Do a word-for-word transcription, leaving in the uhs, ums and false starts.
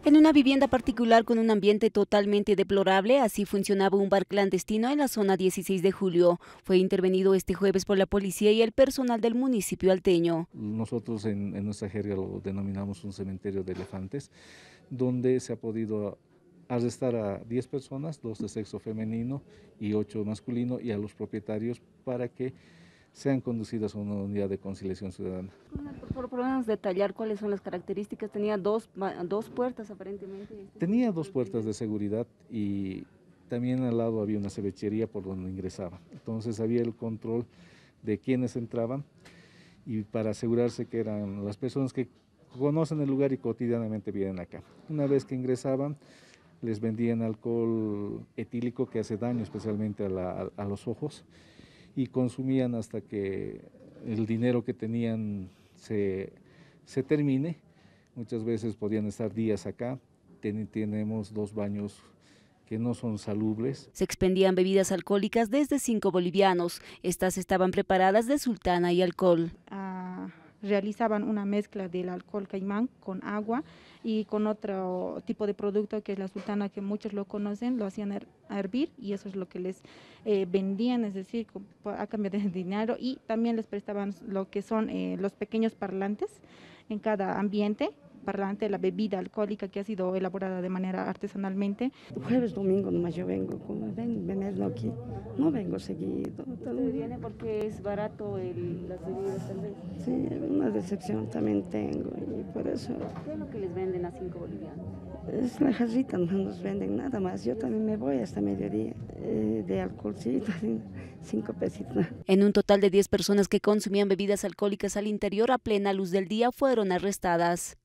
En una vivienda particular con un ambiente totalmente deplorable, así funcionaba un bar clandestino en la zona dieciséis de julio. Fue intervenido este jueves por la policía y el personal del municipio alteño. Nosotros en, en nuestra jerga lo denominamos un cementerio de elefantes, donde se ha podido arrestar a diez personas, dos de sexo femenino y ocho masculino, y a los propietarios para que sean conducidas a una unidad de conciliación ciudadana. Por podemos detallar cuáles son las características. Tenía dos, dos puertas aparentemente. Tenía dos puertas de seguridad y también al lado había una cevichería por donde ingresaba. Entonces había el control de quienes entraban y para asegurarse que eran las personas que conocen el lugar y cotidianamente vienen acá. Una vez que ingresaban, les vendían alcohol etílico que hace daño especialmente a, la, a los ojos, y consumían hasta que el dinero que tenían se, se termine. Muchas veces podían estar días acá. Ten, tenemos dos baños que no son salubres. Se expendían bebidas alcohólicas desde cinco bolivianos. Estas estaban preparadas de sultana y alcohol. Uh, realizaban una mezcla del alcohol caimán con agua y con otro tipo de producto que es la sultana, que muchos lo conocen, lo hacían her a hervir y eso es lo que les eh, vendían, es decir, a cambio de dinero, y también les prestaban lo que son eh, los pequeños parlantes en cada ambiente. Parlante, la bebida alcohólica que ha sido elaborada de manera artesanalmente. Jueves, domingo nomás yo vengo, como ven, venir aquí, no vengo seguido. ¿Usted viene porque es barato el, las bebidas tal vez? Sí, una decepción también tengo y por eso. ¿Qué es lo que les venden a cinco bolivianos? Es la jarrita, no nos venden nada más. Yo también me voy hasta mediodía eh, de alcoholcito, cinco pesitos. En un total de diez personas que consumían bebidas alcohólicas al interior a plena luz del día fueron arrestadas.